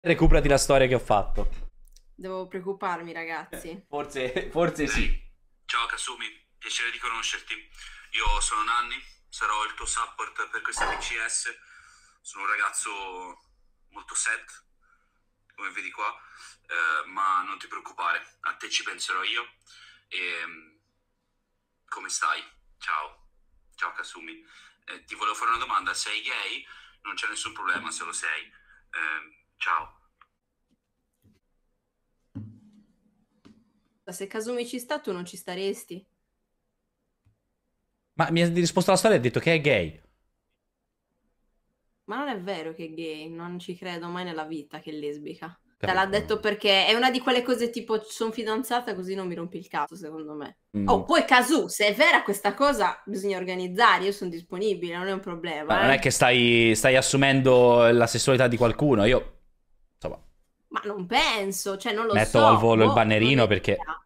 Recuperati la storia che ho fatto. Devo preoccuparmi, ragazzi. Forse sì. Ciao Kasumi, piacere di conoscerti. Io sono Nanni, sarò il tuo support per questa PCS. Sono un ragazzo molto set, come vedi qua, ma non ti preoccupare, a te ci penserò io. E come stai? Ciao, ciao Kasumi. Ti volevo fare una domanda, sei gay? Non c'è nessun problema se lo sei. Ciao. Se Kasumi ci sta, tu non ci staresti? Ma mi ha risposto alla storia e ha detto che è gay. Ma non è vero che è gay, non ci credo mai nella vita che è lesbica. Te l'ha Capito? detto perché è una di quelle cose tipo sono fidanzata così non mi rompi il cazzo, secondo me. Mm. Oh, poi Kazu, se è vera questa cosa, bisogna organizzare, io sono disponibile, non è un Ma non problema, è che stai assumendo la sessualità di qualcuno. Io, insomma, Ma non penso, cioè non lo metto al so, volo il boh, non ho bannerino perché idea.